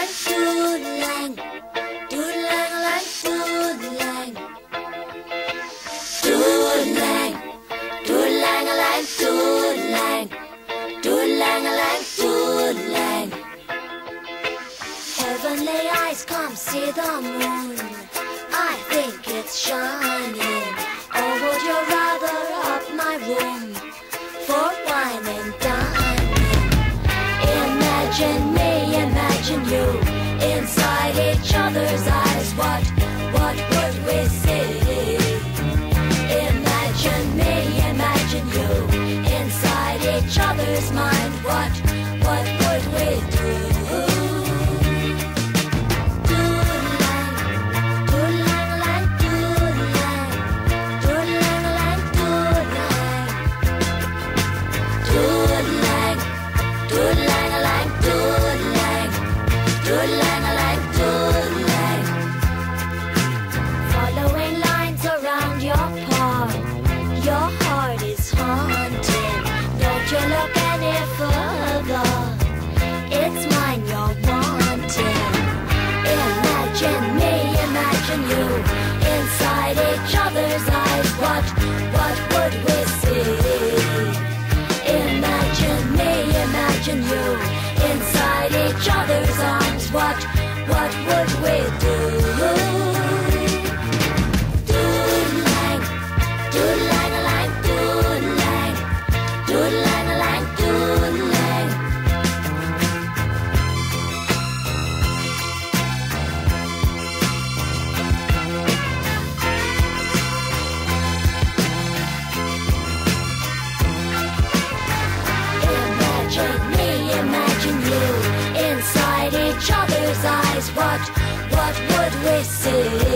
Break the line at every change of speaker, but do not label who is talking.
doodling, doodling, doodling, doodling, doodling, doodling, doodling, doodling. Heavenly eyes, come see the moon. I think it's shining. Or would you rather up my room for wine and dining? Imagine me, imagine you, inside each other's eyes. What would we see? Imagine me, imagine you, inside each other's mind. What would we do? Following lines around your paw, your heart is haunting. Don't you look any further, it's mine you're wanting. Imagine me, imagine you, inside each other's eyes. What would we see? Imagine me, imagine you, inside each other's arms. What would we do? Doodling, doodling, doodling, doodling, doodling. Imagine me, imagine you, inside each other's eyes. What would we see?